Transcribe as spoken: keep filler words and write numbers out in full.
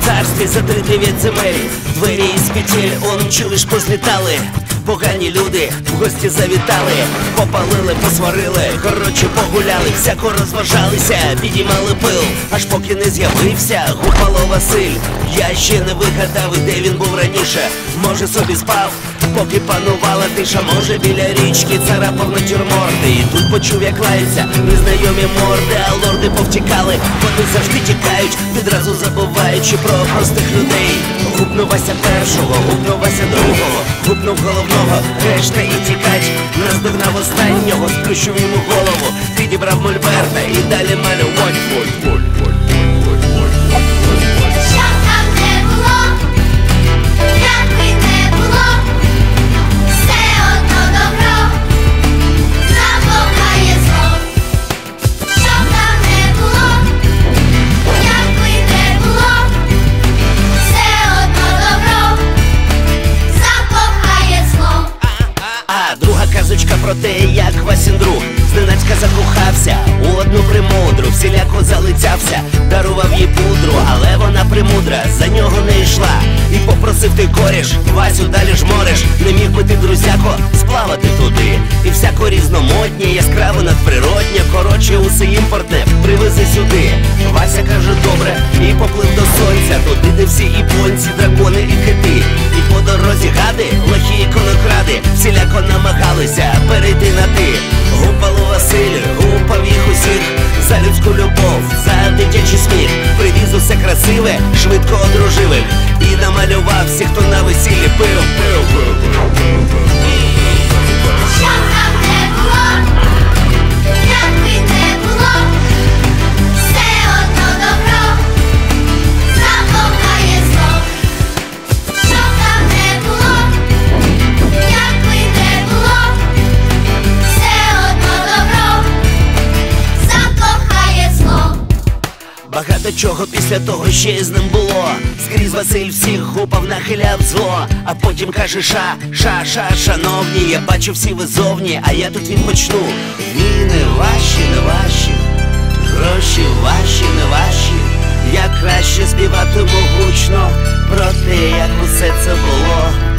царстві за три дев'ять земель. Двері із петель, он чуєш, позлітали. Погані люди в гості завітали, попалили, посварили, коротше погуляли, всяко розважалися, підіймали пил, аж поки не з'явився Гупало Василь. Я ще не вигадав, де він був раніше. Може собі спав, поки панувала тиша. Може біля річки царапав натюрморти. І тут почув, як лаються незнайомі морди. А лорди повтікали, вони завжди тікають, відразу забуваючи про простих людей. Гупнув Вася першого, гупнув Вася другого, гупнув головного, решта і тікать. Наздогнав останнього, сплющив йому голову, підібрав мольберта і далі малювать. Казочка про те, як Васін друг зненацька закохався у одну премудру, всіляко залицявся, дарував їй пудру, але вона премудра за нього не йшла. І попросив ти коріш, Васю, далі ж мореш, не міг би ти, друзяко, сплавати туди. І всяко різномоднє, яскраво надприроднє, коротше усе імпортне, привези сюди. Вася каже добре і поплив до сонця, туди, де всі і понці, дракони і кити. І по дорозі гади, лохі і конокради, всіляко намагалися перейти на ти. Гупало Василь, гупав їх усіх за людську любов, за дитячий сміх. Привіз усе красиве, швидко одружив їх і намалював всіх, хто на весіллі пив, пив, пив, пив, пив, пив. Що там не було, як би не було, все одно добро запомагає зло. Що там не було, як би не було, все одно добро закохає зло. Багато чого після того ще з ним було. Скрізь Василь всіх гупав, нахиляв зло. А потім каже: ша, ша, ша, шановні, я бачу, всі ви зовні, а я тут він почну. Війни ваші, не ваші, гроші ваші, не ваші. Я краще співатиму гучно про те, як усе це було.